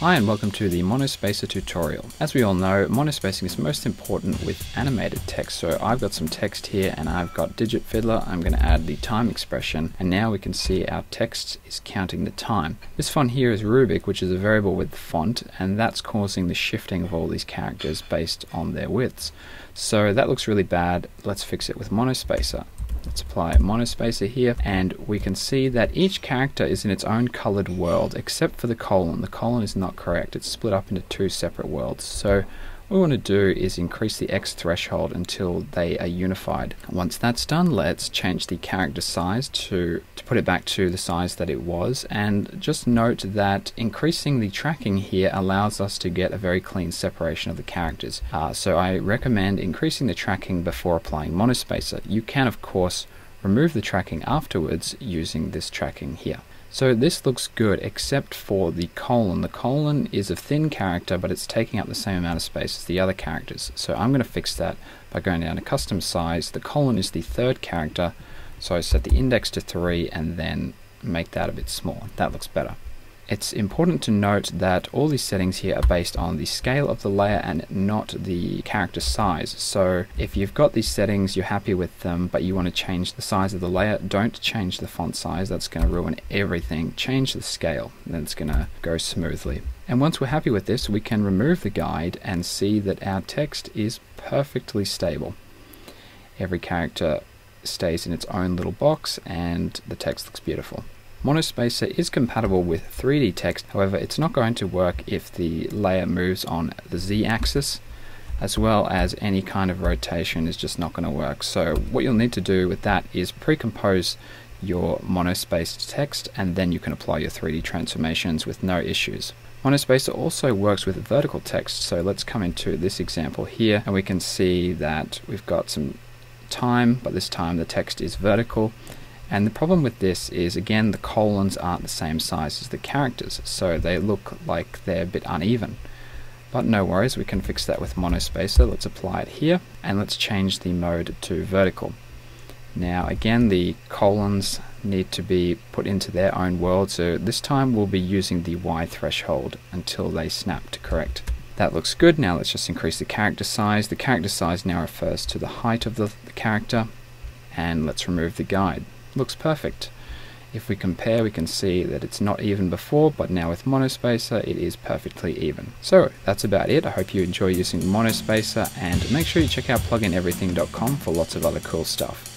Hi and welcome to the Monospacer tutorial. As we all know, monospacing is most important with animated text. So I've got some text here and I've got digit fiddler. I'm going to add the time expression and now we can see our text is counting the time. This font here is Rubik, which is a variable width font, and that's causing the shifting of all these characters based on their widths. So that looks really bad. Let's fix it with Monospacer. Let's apply Monospacer here, and we can see that each character is in its own colored world except for the colon. The colon is not correct. It's split up into two separate worlds. So what we want to do is increase the X threshold until they are unified. Once that's done, let's change the character size to put it back to the size that it was, and just note that increasing the tracking here allows us to get a very clean separation of the characters. So I recommend increasing the tracking before applying Monospacer. You can of course remove the tracking afterwards using this tracking here. So this looks good except for the colon. The colon is a thin character, but it's taking up the same amount of space as the other characters. So I'm going to fix that by going down to custom size. The colon is the third character, so I set the index to 3 and then make that a bit small. That looks better. It's important to note that all these settings here are based on the scale of the layer and not the character size. So if you've got these settings, you're happy with them, but you want to change the size of the layer, don't change the font size. That's going to ruin everything. Change the scale, then it's going to go smoothly. And once we're happy with this, we can remove the guide and see that our text is perfectly stable. Every character stays in its own little box and the text looks beautiful. Monospacer is compatible with 3D text, however it's not going to work if the layer moves on the Z-axis, as well as any kind of rotation is just not going to work. So what you'll need to do with that is pre-compose your monospaced text and then you can apply your 3D transformations with no issues. Monospacer also works with vertical text, so let's come into this example here and we can see that we've got some time, but this time the text is vertical. And the problem with this is, again, the colons aren't the same size as the characters, so they look like they're a bit uneven. But no worries, we can fix that with Monospacer. Let's apply it here, and let's change the mode to vertical. Now again, the colons need to be put into their own world, so this time we'll be using the Y threshold until they snap to correct. That looks good. Now let's just increase the character size. The character size now refers to the height of the character, and let's remove the guide. Looks perfect. If we compare, we can see that it's not even before, but now with Monospacer it is perfectly even. So that's about it. I hope you enjoy using Monospacer, and make sure you check out plugineverything.com for lots of other cool stuff.